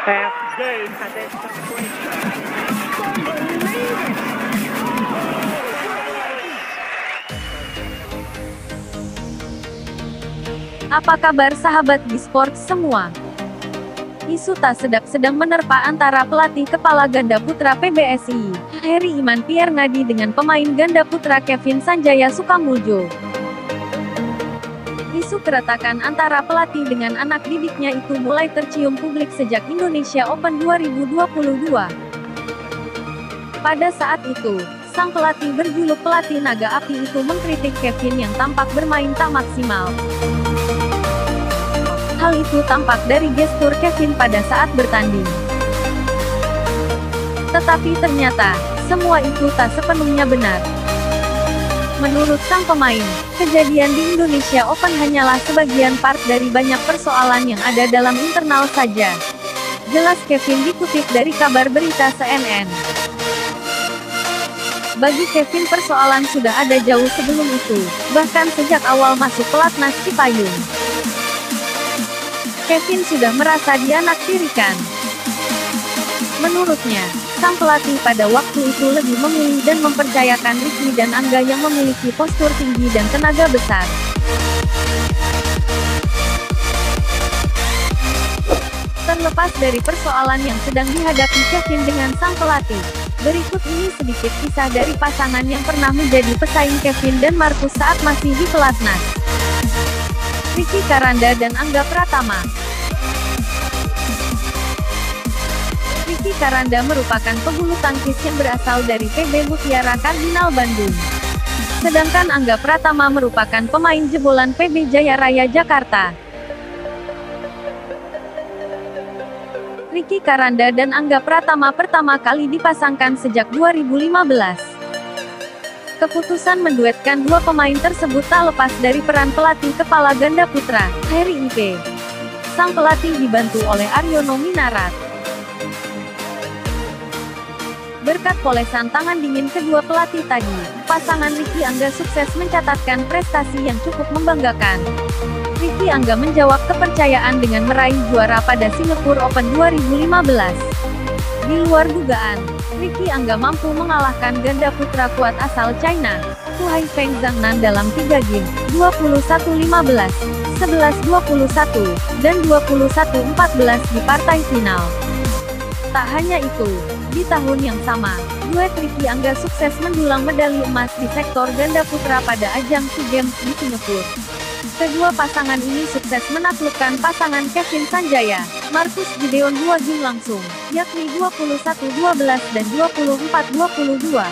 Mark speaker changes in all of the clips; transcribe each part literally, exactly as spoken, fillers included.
Speaker 1: Fast game. Cadence completion.
Speaker 2: Apa kabar sahabat Gisports semua? Isu tak sedap sedang menerpa antara pelatih kepala ganda putra P B S I, Heri Iman Pierre Ngadi dengan pemain ganda putra Kevin Sanjaya Sukamuljo. Isu keretakan antara pelatih dengan anak didiknya itu mulai tercium publik sejak Indonesia Open dua ribu dua puluh dua. Pada saat itu, sang pelatih berjuluk pelatih naga api itu mengkritik Kevin yang tampak bermain tak maksimal. Hal itu tampak dari gestur Kevin pada saat bertanding. Tetapi ternyata, semua itu tak sepenuhnya benar. Menurut sang pemain, kejadian di Indonesia Open hanyalah sebagian part dari banyak persoalan yang ada dalam internal saja. Jelas Kevin dikutip dari kabar berita C N N. Bagi Kevin persoalan sudah ada jauh sebelum itu, bahkan sejak awal masuk pelatnas Cipayung. Kevin sudah merasa dianaktirikan. Menurutnya, sang pelatih pada waktu itu lebih memilih dan mempercayakan Ricky dan Angga yang memiliki postur tinggi dan tenaga besar. Terlepas dari persoalan yang sedang dihadapi Kevin dengan sang pelatih, berikut ini sedikit kisah dari pasangan yang pernah menjadi pesaing Kevin dan Marcus saat masih di pelatnas. Ricky Karanda dan Angga Pratama. Ricky Karanda merupakan pebulu tangkis yang berasal dari P B Mutiara Kardinal Bandung. Sedangkan Angga Pratama merupakan pemain jebolan P B Jaya Raya Jakarta. Ricky Karanda dan Angga Pratama pertama kali dipasangkan sejak dua ribu lima belas. Keputusan menduetkan dua pemain tersebut tak lepas dari peran pelatih kepala ganda putra, Heri I P. Sang pelatih dibantu oleh Aryono Minarat. Berkat polesan tangan dingin kedua pelatih tadi, pasangan Ricky Angga sukses mencatatkan prestasi yang cukup membanggakan. Ricky Angga menjawab kepercayaan dengan meraih juara pada Singapore Open dua ribu lima belas. Di luar dugaan, Ricky Angga mampu mengalahkan ganda putra kuat asal China, Huai Feng Zhangnan dalam tiga game, dua puluh satu lima belas, sebelas dua puluh satu, dan dua puluh satu empat belas di partai final. Tak hanya itu, di tahun yang sama, duet Ricky Angga sukses mendulang medali emas di sektor ganda putra pada ajang SEA Games di Singapura. Kedua pasangan ini sukses menaklukkan pasangan Kevin Sanjaya, Marcus Gideon dua game langsung, yakni dua puluh satu dua belas dan dua puluh empat dua puluh dua.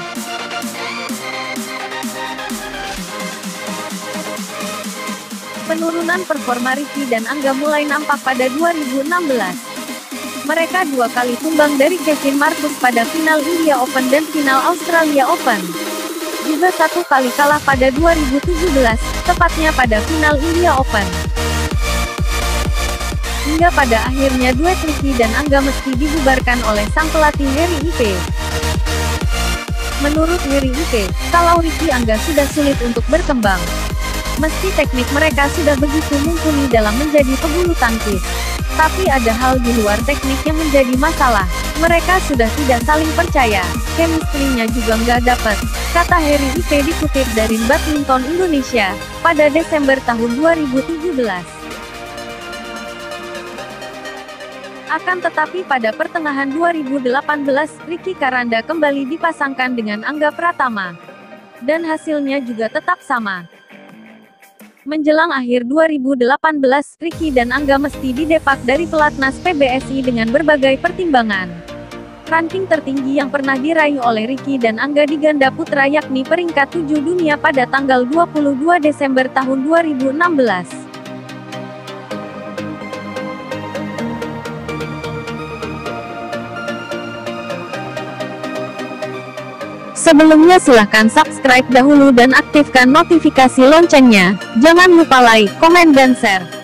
Speaker 2: Penurunan performa Ricky dan Angga mulai nampak pada dua ribu enam belas. Mereka dua kali tumbang dari Kevin Marcus pada final India Open dan final Australia Open. Juga satu kali kalah pada dua ribu tujuh belas, tepatnya pada final India Open. Hingga pada akhirnya duet Ricky dan Angga mesti dibubarkan oleh sang pelatih Heri I P. Menurut Heri I P, kalau Ricky Angga sudah sulit untuk berkembang, meski teknik mereka sudah begitu mumpuni dalam menjadi pebulu tangkis. Tapi ada hal di luar teknik yang menjadi masalah. Mereka sudah tidak saling percaya, chemistry-nya juga nggak dapet, kata Heri I P dikutip dari Badminton Indonesia, pada Desember tahun dua ribu tujuh belas. Akan tetapi pada pertengahan dua ribu delapan belas, Ricky Karanda kembali dipasangkan dengan Angga Pratama. Dan hasilnya juga tetap sama. Menjelang akhir dua ribu delapan belas, Ricky dan Angga mesti didepak dari pelatnas P B S I dengan berbagai pertimbangan. Ranking tertinggi yang pernah diraih oleh Ricky dan Angga di ganda putra yakni peringkat tujuh dunia pada tanggal dua puluh dua Desember tahun dua ribu enam belas. Sebelumnya silahkan subscribe dahulu dan aktifkan notifikasi loncengnya. Jangan lupa like, komen dan share.